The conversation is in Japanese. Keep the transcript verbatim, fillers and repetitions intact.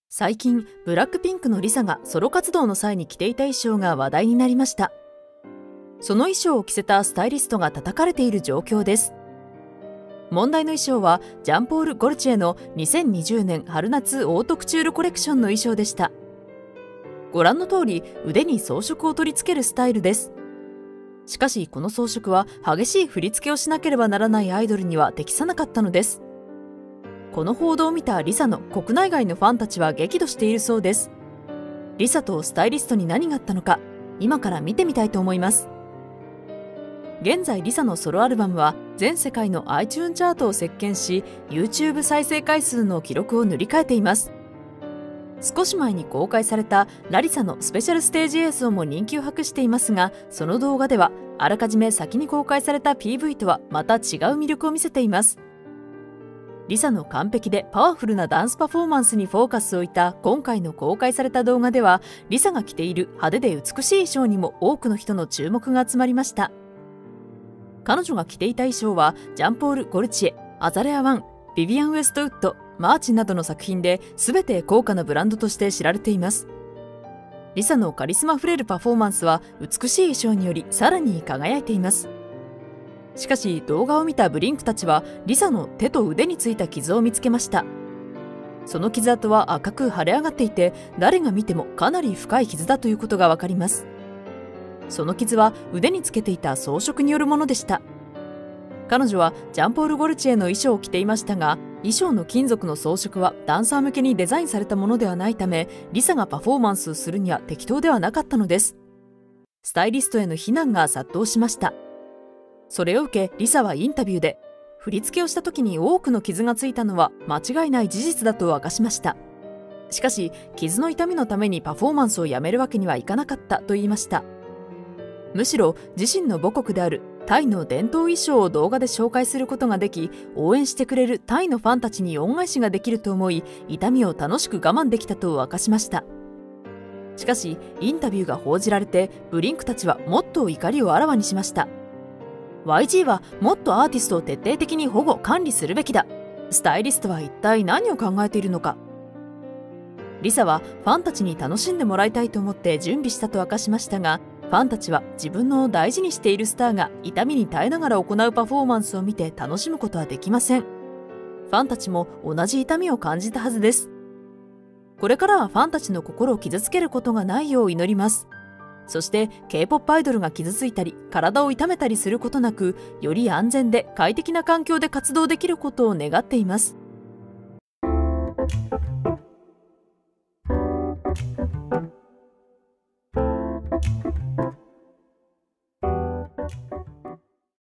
最近、ブラックピンクのリサがソロ活動の際に着ていた衣装が話題になりました。その衣装を着せたスタイリストが叩かれている状況です。問題の衣装はジャンポール・ゴルチエのにせんにじゅうねん春夏オートクチュールコレクションの衣装でした。ご覧の通り、腕に装飾を取り付けるスタイルです。しかしこの装飾は激しい振り付けをしなければならないアイドルには適さなかったのです。この報道を見たリサの国内外のファンたちは激怒しているそうです。リサとスタイリストに何があったのか、今から見てみたいと思います。現在リサのソロアルバムは全世界の iTunes チャートを席巻し、 YouTube 再生回数の記録を塗り替えています。少し前に公開されたラリサのスペシャルステージ映像も人気を博していますが、その動画ではあらかじめ先に公開された ピーブイ とはまた違う魅力を見せています。リサの完璧でパワフルなダンスパフォーマンスにフォーカスを置いた今回の公開された動画では、リサが着ている派手で美しい衣装にも多くの人の注目が集まりました。彼女が着ていた衣装はジャンポール・ゴルチエ、アザレア・ワン、ビビアン・ウエストウッド、マーチンなどの作品で全て高価なブランドとして知られています。リサのカリスマあふれるパフォーマンスは美しい衣装によりさらに輝いています。しかし動画を見たブリンクたちはリサの手と腕についた傷を見つけました。その傷跡は赤く腫れ上がっていて、誰が見てもかなり深い傷だということがわかります。その傷は腕につけていた装飾によるものでした。彼女はジャンポール・ゴルチエの衣装を着ていましたが、衣装の金属の装飾はダンサー向けにデザインされたものではないため、リサがパフォーマンスをするには適当ではなかったのです。スタイリストへの非難が殺到しました。それを受けリサはインタビューで、振り付けをした時に多くの傷がついたのは間違いない事実だと明かしました。しかし傷の痛みのためにパフォーマンスをやめるわけにはいかなかったと言いました。むしろ自身の母国であるタイの伝統衣装を動画で紹介することができ、応援してくれるタイのファンたちに恩返しができると思い、痛みを楽しく我慢できたと明かしました。しかしインタビューが報じられて、ブリンクたちはもっと怒りをあらわにしました。 ワイジー はもっとアーティストを徹底的に保護管理するべきだ。スタイリストは一体何を考えているのか。リサはファンたちに楽しんでもらいたいと思って準備したと明かしましたが、ファンたちは自分の大事にしているスターが痛みに耐えながら行うパフォーマンスを見て楽しむことはできません。ファンたちも同じ痛みを感じたはずです。これからはファンたちの心を傷つけることがないよう祈ります。そして ケーポップ アイドルが傷ついたり体を痛めたりすることなく、より安全で快適な環境で活動できることを願っています。